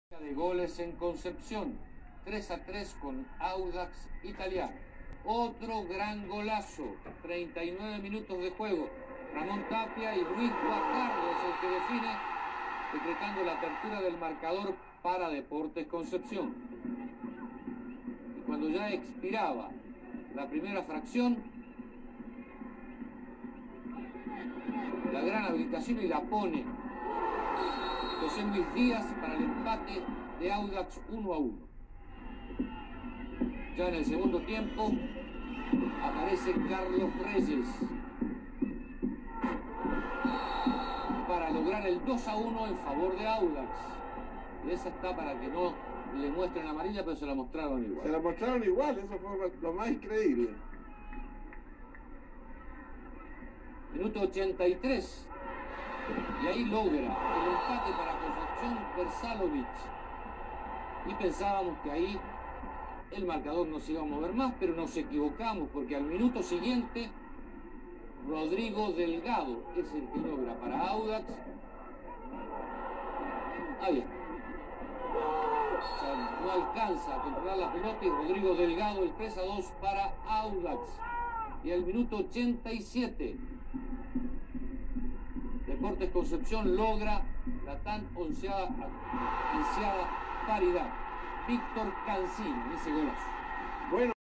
De goles en Concepción, 3-3 con Audax Italiano. Otro gran golazo, 39 minutos de juego. Ramón Tapia y Ruiz Guajardo es el que define, decretando la apertura del marcador para Deportes Concepción. Y cuando ya expiraba la primera fracción, la gran habilitación y la pone José Luis Díaz para el empate de Audax 1-1. Ya en el segundo tiempo aparece Carlos Reyes para lograr el 2-1 en favor de Audax. Y esa está para que no le muestren amarilla, pero se la mostraron igual. Se la mostraron igual, eso fue lo más increíble. Minuto 83. Y ahí logra el empate para Concepción Versalovic. Y pensábamos que ahí el marcador no se iba a mover más, pero nos equivocamos, porque al minuto siguiente Rodrigo Delgado es el que logra para Audax. Ahí está. O sea, no alcanza a controlar la pelota y Rodrigo Delgado el 3-2 para Audax. Y al minuto 87 Deportes Concepción logra la tan ansiada paridad. Víctor Cancín, ese golazo. Bueno.